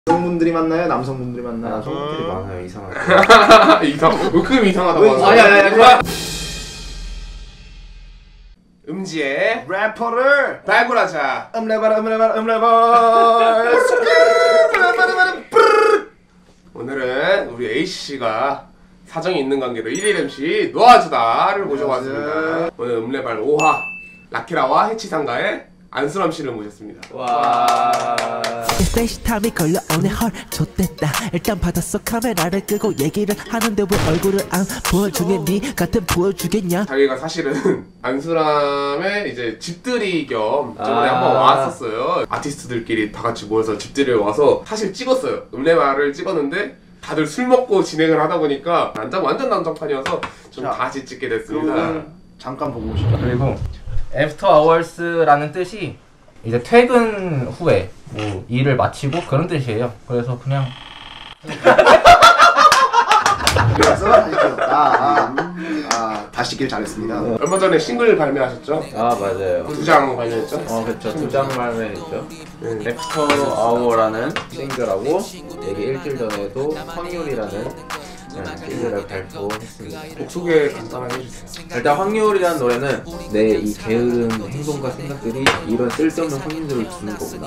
여성분들이 만나요? 남성분들이 만나요? 남성분들이 많아요. 이상하게. 은근 이상하다고. 아니. 음지의 래퍼를 발굴하자. 오늘은 우리 A씨가 사정이 있는 관계로 1일 MC 노아즈다를 모셔봤습니다. 오늘 음레발 5화 라키라와 해치상가의 안수람 씨를 모셨습니다. 와. 페이스타임이 걸려오네. 헐 좋댔다. 일단 받았어. 카메라를 끄고 얘기를 하는데 왜 얼굴을 안 보여주겠니? 같은 보여주겠냐? 자기가 사실은 안수람의 이제 집들이 겸 저번에 한번 왔었어요. 아티스트들끼리 다 같이 모여서 집들이에 와서 사실 찍었어요. 음레발을 찍었는데 다들 술 먹고 진행을 하다 보니까 완전 난장판이어서 좀 다시 찍게 됐습니다. 잠깐 보고 오시죠. 그리고 애프터 아워스라는 뜻이 이제 퇴근 후에 뭐 일을 마치고 그런 뜻이에요. 그래서 그냥 그래서 다시 찍었다. 다시 찍길 잘했습니다. 얼마 전에 싱글 발매하셨죠? 아 맞아요. 2장 발매했죠? 그쵸. 2장 발매했죠. 애프터 아워라는 싱글하고 여기 일주일 전에도 확률이라는 싱글을 발표했습니다. 곡 소개 간단하게 해주세요. 일단 확률이라는 노래는 내 이 게으른 행동과 생각들이 이런 쓸데없는 확률들을 주는 거구나.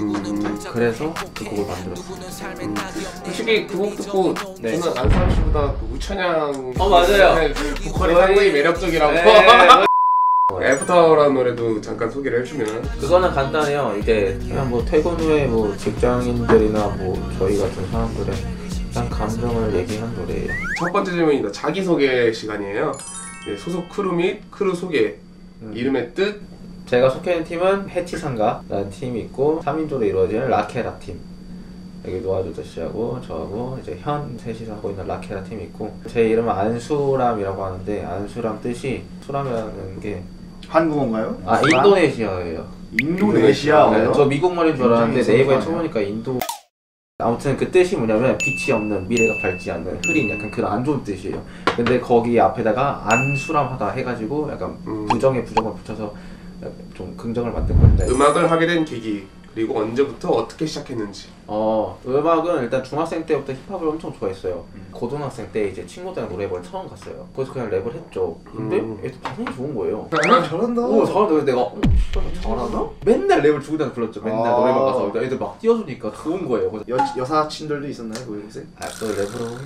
그래서 그 곡을 만들었습니다. 솔직히 그 곡 듣고 네. 저는 안수람 씨보다 그 우천양 맞아요. 보컬이 상당히 매력적이라고. 네. 애프터라는 노래도 잠깐 소개를 해주면. 그거는 간단해요. 이제 그냥 뭐 퇴근 후에 뭐 직장인들이나 뭐 저희 같은 사람들의 일단 감정을 얘기한 노래예요. 첫 번째 질문입니다. 자기소개 시간이에요. 소속 크루 및 크루 소개, 이름의 뜻. 제가 속해 있는 팀은 해치상가라는 팀이 있고 3인조로 이루어지는 라케라 팀. 여기 노아조도 씨하고 저하고 이제 현 셋이서 하고 있는 라케라 팀이 있고, 제 이름은 안수람이라고 하는데 안수람 뜻이 수람이라는 게 한국어인가요? 인도네시아예요. 인도네시아어요? 저 미국말인 줄 알았는데 굉장히 네이버에 생소하네요. 쳐보니까 인도. 아무튼 그 뜻이 뭐냐면 빛이 없는, 미래가 밝지 않는, 흐린, 약간 그런 안 좋은 뜻이에요. 근데 거기 앞에다가 안수람하다 해가지고 약간 부정에 부정을 붙여서 좀 긍정을 만든 건데. 음악을 하게 된 계기, 그리고 언제부터 어떻게 시작했는지. 음악은 일단 중학생 때부터 힙합을 엄청 좋아했어요. 고등학생 때 이제 친구들이랑 노래방을 처음 갔어요. 거기서 그냥 랩을 했죠. 근데 애들 반응이 좋은 거예요. 잘한다. 잘한다. 그래서 내가 잘하나? 맨날 랩을 죽이다가 불렀죠. 맨날 노래방 가서 애들 막 띄워주니까 좋은 거예요. 그래서 여사친들도 있었나요? 그곳에? 또 랩으로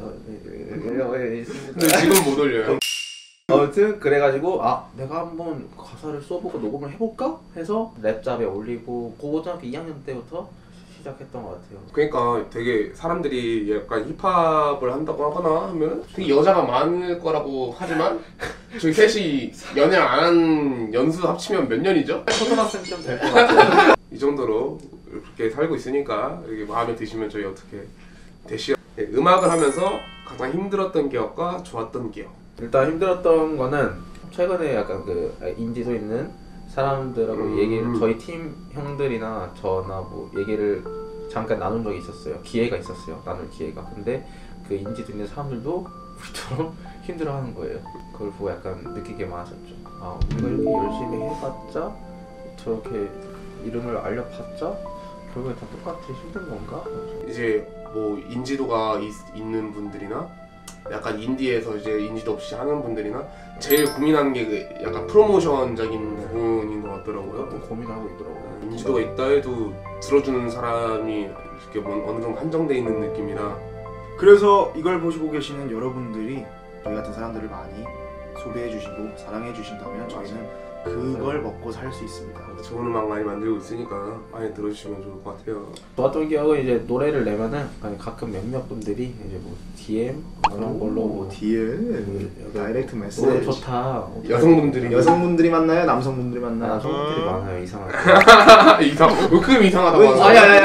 흘린다. 근데 지금 못 올려요. 아무튼 그래가지고 내가 한번 가사를 써보고 녹음을 해볼까? 해서 랩잡에 올리고 고등학교 2학년 때부터 시작했던 것 같아요. 그러니까 되게 사람들이 약간 힙합을 한다고 하거나 하면 되게 여자가 많을 거라고 하지만 저희 셋이 연애를 안 한 연수 합치면 몇 년이죠? 초등학생 좀 될 것 같아요. 이 정도로 이렇게 살고 있으니까 이게 마음에 드시면 저희 어떻게 되시요? 음악을 하면서 가장 힘들었던 기억과 좋았던 기억. 일단 힘들었던 거는 최근에 약간 그 인지도 있는 사람들하고 얘기를, 저희 팀 형들이나 저나 뭐 얘기를 잠깐 나눈 적이 있었어요. 기회가 있었어요. 나눌 기회가. 근데 그 인지도 있는 사람들도 우리처럼 힘들어하는 거예요. 그걸 보고 약간 느끼게 많았었죠. 우리가 이렇게 열심히 해봤자, 저렇게 이름을 알려봤자 결국에 다 똑같이 힘든 건가? 이제 뭐 인지도가 있는 분들이나 약간 인디에서 이제 인지도 없이 하는 분들이나 제일 고민하는 게 그 약간 프로모션적인 부분인 것 같더라고요. 또 고민하고 있더라고요. 인지도가 있다 해도 들어주는 사람이 이렇게 어느 정도 한정돼 있는 느낌이라. 그래서 이걸 보시고 계시는 여러분들이 저희 같은 사람들을 많이 소개해 주시고 사랑해 주신다면 저희는 그걸 먹고 살 수 있습니다. 좋은 음악 많이 만들고 있으니까 많이 들어주시면 좋을 것 같아요. 좋았던 기억은 이제 노래를 내면은 가끔 몇몇 분들이 이제 뭐 DM 그런 걸로 뭐 DM 다이렉트 노래 메시지. 좋다. 여성분들이 만나요? 남성분들이 만나요? 남성분들이 많아요. 이상하게. 은근 이상하다고.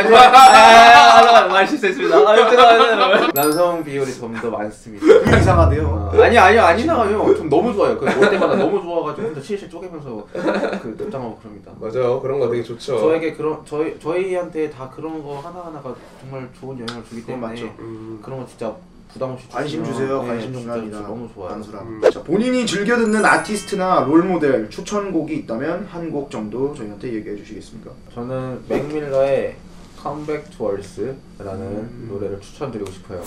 말 실수했습니다. 남성 비율이 좀 더 많습니다. 이상하대요. 아니요 안 이상해요. 좀 너무 좋아요. 그 올 때마다 너무 좋아가지고 혼자 실실 쪼개면서 그 답장하고 그럽니다. 맞아요. 그런 거 되게 좋죠. 저에게 그런 저희한테 다 그런 거 하나하나가 정말 좋은 영향을 주기 때문에 맞죠. 그런 거 진짜 부담 없이 관심 주세요. 네, 관심 진짜 종합이다. 너무 좋아요. 안수람. 자, 본인이 즐겨 듣는 아티스트나 롤모델 추천곡이 있다면 한 곡 정도 저희한테 얘기해 주시겠습니까? 저는 맥밀러의 Come Back to Earth라는 노래를 추천드리고 싶어요.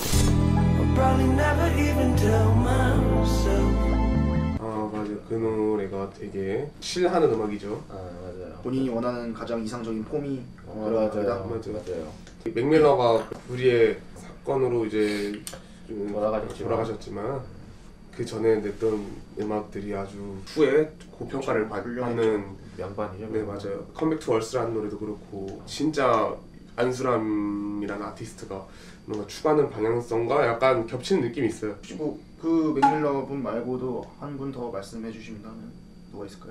아 맞아, 그 노래가 되게 칠하는 음악이죠. 아 맞아요. 본인이 원하는 가장 이상적인 폼이 맞아요. 맞아요. 맥밀러가 불의의 사건으로 이제 좀 돌아가셨지만 그 전에 냈던 음악들이 아주 후에 고평가를 받는 명반이죠. 네 맞아요. 컴백 투 얼스라는 노래도 그렇고 진짜 안수람이라는 아티스트가 뭔가 추구하는 방향성과 약간 겹치는 느낌이 있어요. 혹시 그 맥밀러 분 말고도 한 분 더 말씀해 주신다면 누가 있을까요?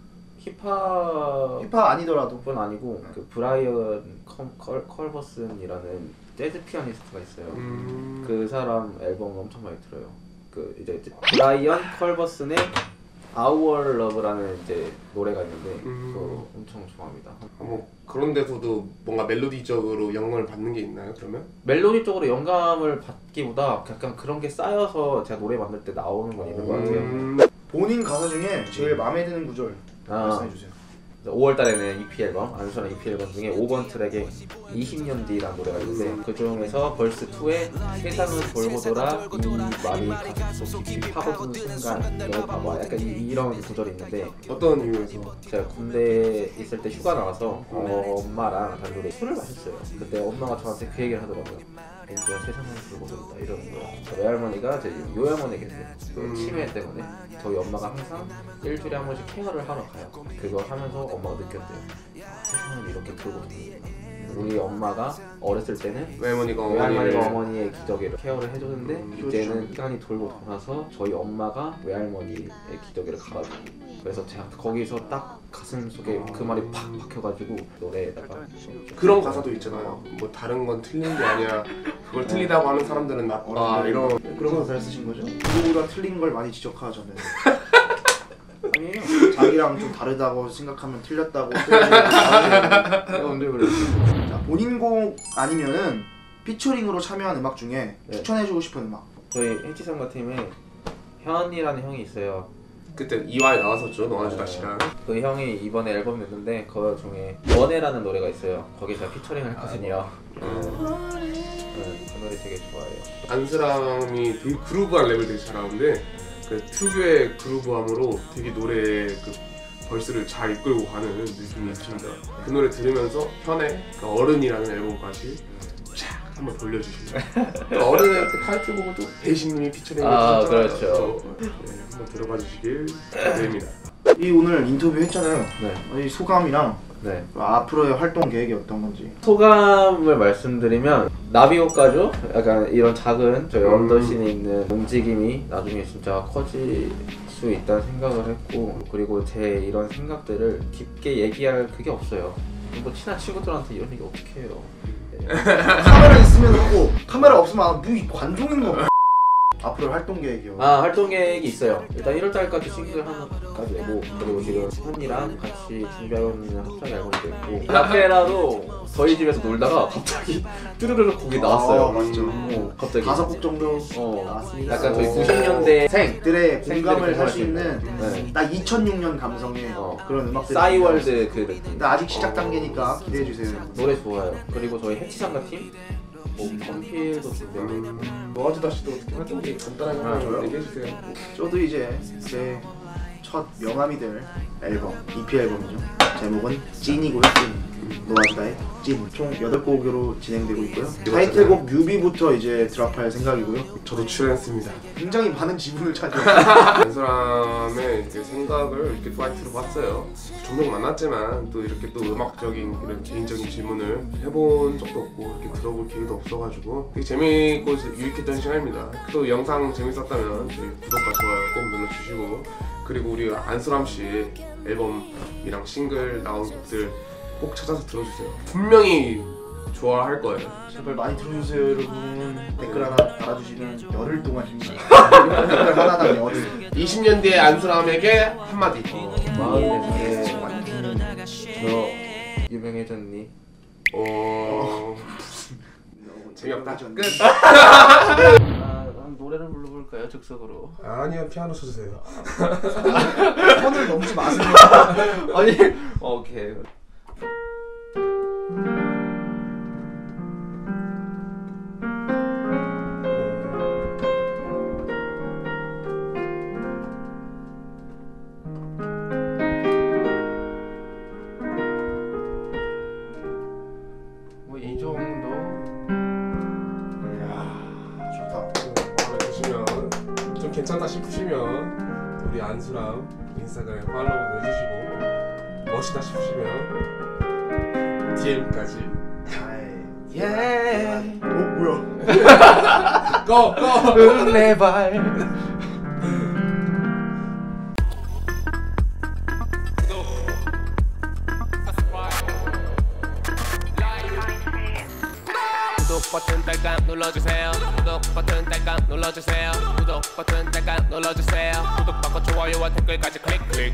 힙합 아니더라도 뿐 아니고 그 브라이언 컬버슨이라는 재즈 피아니스트가 있어요. 그 사람 앨범 엄청 많이 들어요. 그 이제 브라이언 컬버슨의 Our Love라는 이제 노래가 있는데 그거 엄청 좋아합니다. 뭐 그런 데서도 뭔가 멜로디적으로 영감을 받는 게 있나요? 그러면? 멜로디 쪽으로 영감을 받기보다 약간 그런 게 쌓여서 제가 노래 만들 때 나오는 건 있는 것 같아요. 본인 가사 중에 제일 마음에 드는 구절 말씀해 주세요. 5월달에는 EP 앨범, 안수란 EP 앨범 중에 5번 트랙에 20년 뒤라는 노래가 있는데 그 중에서 벌스 2에 세상을 돌고 돌아 이 말이 가슴속 깊이 파고드는 순간 널 봐봐, 약간 이런 구절이 있는데 어떤 이유에서? 제가 군대 있을 때 휴가 나와서 엄마랑 단둘이 술을 마셨어요. 그때 엄마가 저한테 그 얘기를 하더라고요. 민주가 세상을 돌고 돈다 이러는 거예요. 외할머니가 제 요양원에 계세요. 그 치매 때문에 저희 엄마가 항상 일주일에 한 번씩 케어를 하러 가요. 그거 하면서 엄마가 느꼈대요. 세상을 이렇게 돌고 도는구나. 우리 엄마가 어렸을 때는 외할머니가 어머니의 기저귀를 케어를 해줬는데 이제는 시간이 돌고 돌아서 저희 엄마가 외할머니의 기저귀를 갈아주고, 그래서 제가 거기서 딱 가슴 속에 그 말이 팍 박혀가지고 노래에다가 그런 가사도 있잖아요. 뭐 다른 건 틀린 게 아니야, 그걸 틀리다고 하는 사람들은 나빠, 이런 그런 가사를 쓰신 거죠? 누구보다 틀린 걸 많이 지적하잖아요. 아니에요. 자기랑 좀 다르다고 생각하면 틀렸다고. 내가 언제 그랬어? 자, 본인 곡 아니면은 피처링으로 참여한 음악 중에 네. 추천해주고 싶은 음악. 저희 해치상가 팀에 현이라는 형이 있어요. 그때 이화에 나왔었죠, 노아주다 씨랑. 그 형이 이번에 앨범 냈는데 그 중에 원해라는 노래가 있어요. 거기 제가 피처링 했거든요. 그 노래 되게 좋아해요. 안스람이 되게 그루브한 랩을 되게 잘하는데 그 특유의 그루브함으로 되게 노래의 그 벌스를 잘 이끌고 가는 느낌이 있습니다. 그 노래 들으면서 현의 그 어른이라는 앨범까지 쫙 한번 돌려주시면 어른의 그 타이틀곡은 또 배신님이 피처링을 그렇죠. 네, 한번 들어봐 주시길 부탁드립니다. 이 오늘 인터뷰 했잖아요. 네. 이 소감이랑 네. 앞으로의 활동 계획이 어떤 건지. 소감을 말씀드리면 나비효과죠? 약간 이런 작은 저희 언더씬에 있는 움직임이 나중에 진짜 커질 수 있다는 생각을 했고, 그리고 제 이런 생각들을 깊게 얘기할 그게 없어요. 뭐 친한 친구들한테 이런 얘기 어떻게 해요? 카메라 있으면 하고 카메라 없으면 뭐 관종인 거. 앞으로 활동 계획이요. 활동 계획이 있어요. 일단 1월달까지 싱글 하나까지 내고, 그리고 지금 현이랑 같이 준비하고 있는 합작 앨범도 있고, 카페라도 저희 집에서 놀다가 갑자기 뚜루루루 곡이 나왔어요. 맞죠. 갑자기 5곡 정도 나왔습니다. 약간 저희 90년대 들의 공감을 생들의 할 수 있는 네. 딱 2006년 감성의 그런 음악들. 싸이월드 그 느낌. 근데 아직 시작 단계니까 기대해 주세요. 노래 좋아요. 그리고 저희 해치상가 팀 컴필도 준비하고 있고. 노아주다 씨도 어떻게 활동 계획 간단하게 한번 얘기해주세요. 저도 이제 제 첫 명함이 될 앨범, EP 앨범이죠. 제목은 찐이고요. 노아주다의 찐. 총 8곡으로 진행되고 있고요. 타이틀곡 뮤비부터 이제 드랍할 생각이고요. 저도 출연했습니다. 굉장히 많은 지분을 차지해요. 안사람의 이렇게 생각을 이렇게 많이 들어봤어요. 종종 만났지만 또 이렇게 또 음악적인 이런 개인적인 질문을 해본 적도 없고 이렇게 들어볼 기회도 없어가지고 되게 재미있고 유익했던 시간입니다. 또 영상 재밌었다면 저희 구독과 좋아요 꼭 눌러주시고, 그리고 우리 안수람 씨 앨범이랑 싱글 나온 곡들 꼭 찾아서 들어주세요. 분명히 좋아할 거예요. 제발 많이 들어주세요 여러분. 댓글 하나 달아주시면 열흘 동안 댓글 하나당 열흘. 20년 뒤에 안수람에게 한마디. 44살에 저 유명해졌니? 재미없다. 끝. 노래를 불러볼까요? 즉석으로. 아니요, 피아노 쳐주세요. 선을 넘지 마세요. 아니 오케이. 괜찮다 싶으시면 우리 안수랑 인스타그램 팔로우 해주시고 멋있다 싶으시면 DM까지 예. 뭐야? 꺼! 내발 구독 버튼 딸깍 눌러주세요. 구독 버튼 딸깍 눌러주세요. 구독 버튼 딸깍 눌러주세요. 구독 받고 좋아요와 댓글까지 클릭.